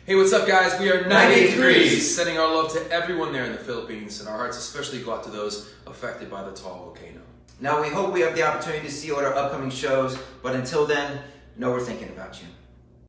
Hey, what's up, guys? We are 98 Degrees, sending our love to everyone there in the Philippines, and our hearts especially go out to those affected by the tall volcano. Now, we hope we have the opportunity to see all our upcoming shows, but until then, know we're thinking about you.